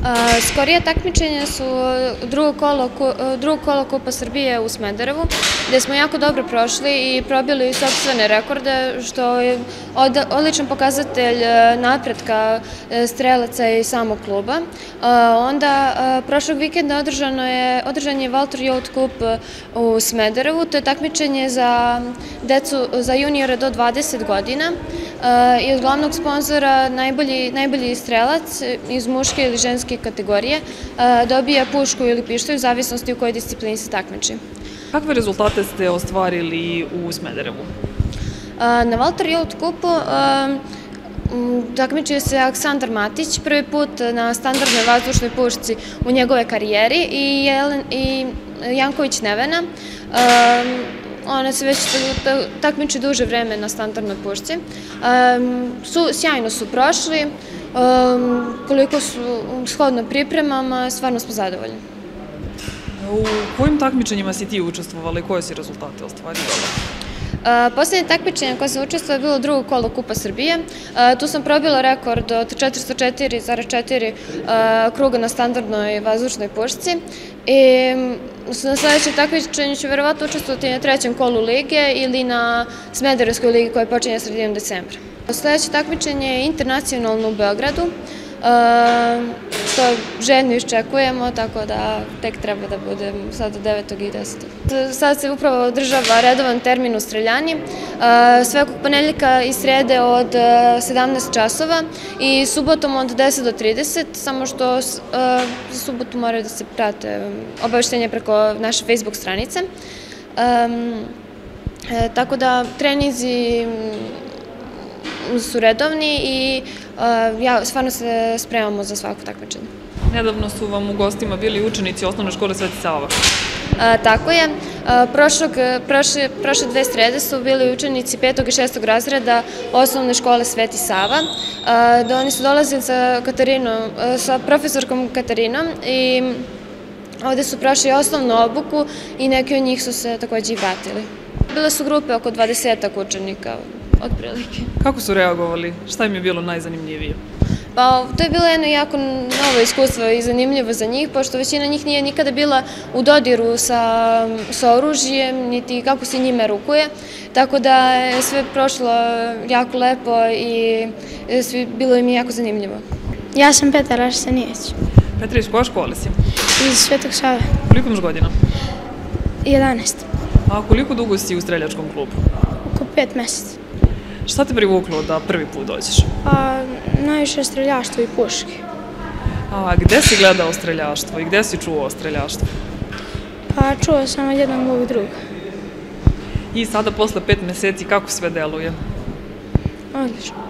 Skorije takmičenja su drugo kolo Kupa Srbije u Smederevu, gde smo jako dobro prošli i probili sopstvene rekorde, što je odličan pokazatelj napretka strelaca i samog kluba. Onda, prošlog vikenda održan je Walter Youth Cup u Smederevu. To je takmičenje za decu, za juniore do 20 godina i od glavnog sponzora najbolji strelac iz muške ili ženske kategorije dobija pušku ili pištolj u zavisnosti u kojoj disciplini se takmiči. Kakve rezultate ste ostvarili u Smederevu? Na Walter Youth Cupu takmičio se Aleksandar Matić, prvi put na standardnoj vazdušnoj pušci u njegove karijeri, i Janković Nevena. Ona se već takmiči duže vreme na standardnoj pušci. Sjajno su prošli, koliko su shodno pripremama, stvarno smo zadovoljni. U kojim takmičenjima si ti učestvovala i koje si rezultate ostvarila? Poslednje takmičenje koje sam učestvovala je bilo drugo kolo Kupa Srbije. Tu sam probila rekord od 404,4 kruga na standardnoj vazdušnoj pušci. Na sledećem takmičenju ću verovatno učestvovati na trećem kolu lige ili na Smederevskoj ligi koja počinje sredinom decembra. Sledeće takmičenje je internacionalno u Beogradu, što željno iščekujemo, tako da tek treba da budem sad od 9. i 10. Sad se upravo održava redovan termin u streljani, svakog ponedeljka i srede od 17 časova i subotom od 10 do 30, samo što za subotu moraju da se prate obaveštenje preko naše Facebook stranice. Tako da treninzi su redovni i stvarno se spremamo za svako takmičenje. Nedavno su vam u gostima bili učenici osnovne škole Sveti Sava. Tako je. Prošle dve srede su bili učenici 5. i 6. razreda osnovne škole Sveti Sava. Oni su dolazili sa profesorkom Katarinom i ovde su prošli osnovnu obuku i neki od njih su se takođe i vratili. Bile su grupe oko 20 učenika, otprilike. Kako su reagovali? Šta im je bilo najzanimljivije? Pa, to je bilo jedno jako novo iskustvo i zanimljivo za njih, pošto većina njih nije nikada bila u dodiru sa oružjem, niti kako se njime rukuje, tako da je sve prošlo jako lepo i bilo im je jako zanimljivo. Ja sam Petar Arsenijević. Petar, iz koje škole si? Iz Svetog Save. Koliko imaš godina? 11. A koliko dugo si u streljačkom klubu? Oko 5 meseca. Šta te privuklo da prvi put dođeš? Najviše streljaštvo i puške. A gde si gledao streljaštvo i gde si čuo o streljaštvu? Čuo sam od jednog mog druga. I sada posle 5 meseci kako sve deluje? Odlično.